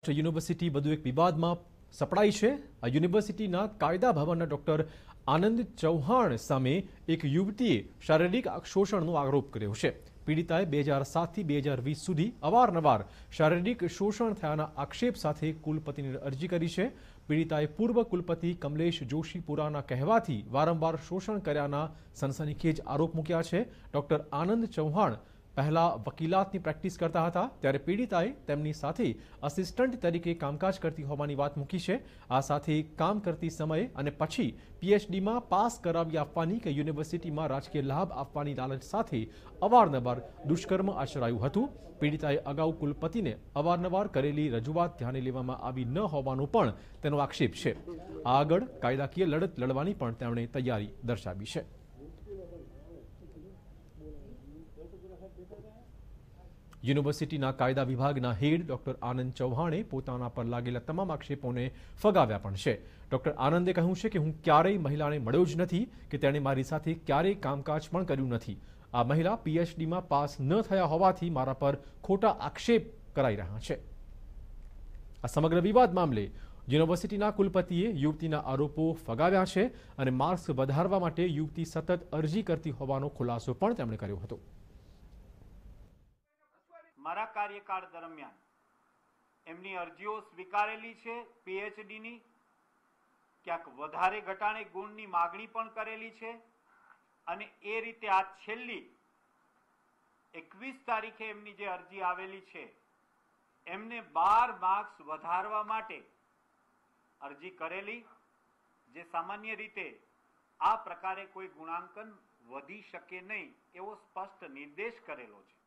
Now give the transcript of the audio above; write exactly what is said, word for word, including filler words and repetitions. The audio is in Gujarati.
યુનિવર્સિટી વધુ એક વિવાદમાં સપડાઈ છે। આ યુનિવર્સિટીના કાયદા ભવનના ડોક્ટર આનંદ ચૌહાણ સામે એક યુવતીએ શારીરિક શોષણનો આરોપ કર્યો છે। પીડિતાએ બે હજાર સાતથી બે હજાર વીસ સુધી અવારનવાર શારીરિક શોષણ થયાના આક્ષેપ સાથે કુલપતિને અરજી કરી છે। પીડિતાએ પૂર્વ કુલપતિ કમલેશ જોશીપુરાના કહેવાથી વારંવાર શોષણ કર્યાના સનસનીખેજ આરોપ મૂક્યા છે। ડોક્ટર આનંદ ચૌહાણ પહેલા વકીલાતની પ્રેક્ટિસ કરતા હતા, ત્યારે પીડિતાએ તેમની સાથે અસિસ્ટન્ટ તરીકે કામકાજ કરતી હોવાની વાત મૂકી છે। આ સાથે કામ કરતી સમયે અને પછી પીએચડીમાં પાસ કરાવી આપવાની કે યુનિવર્સિટીમાં રાજકીય લાભ આપવાની લાલચ સાથે અવારનવાર દુષ્કર્મ આચરાયું હતું। પીડિતાએ અગાઉ કુલપતિને અવારનવાર કરેલી રજૂઆત ધ્યાને લેવામાં આવી ન હોવાનો પણ તેનો આક્ષેપ છે। આગળ કાયદાકીય લડત લડવાની પણ તેમણે તૈયારી દર્શાવી છે। યુનિવર્સિટીના કાયદા વિભાગના હેડ ડોક્ટર આનંદ ચૌહાણે પોતાના પર લાગેલા તમામ આક્ષેપોને ફગાવ્યા પણ છે। ડોક્ટર આનંદે કહ્યું છે કે હું ક્યારેય મહિલાને મળ્યો જ નથી કે તેણે મારી સાથે ક્યારેય કામકાજ પણ કર્યું નથી। આ મહિલા પીએચડીમાં પાસ ન થયા હોવાથી મારા પર ખોટા આક્ષેપ કરાઈ રહ્યા છે। આ સમગ્ર વિવાદ મામલે યુનિવર્સિટીના કુલપતિએ યુવતીના આરોપો ફગાવ્યા છે અને માર્ક્સ વધારવા માટે યુવતી સતત અરજી કરતી હોવાનો ખુલાસો પણ તેમણે કર્યો હતો। મારા કાર્યકાળ દરમિયાન એમની અરજીઓ સ્વીકારેલી છે। પીએચડીની ક્યાંક વધારે ઘટાડે ગુણની માગણી પણ કરેલી છે અને એ રીતે આ છેલ્લી એકવીસ તારીખે એમની જે અરજી આવેલી છે એમને બાર માર્ક્સ વધારવા માટે અરજી કરેલી, જે સામાન્ય રીતે આ પ્રકારે કોઈ ગુણાંકન વધી શકે નહીં એવો સ્પષ્ટ નિર્દેશ કરેલો છે।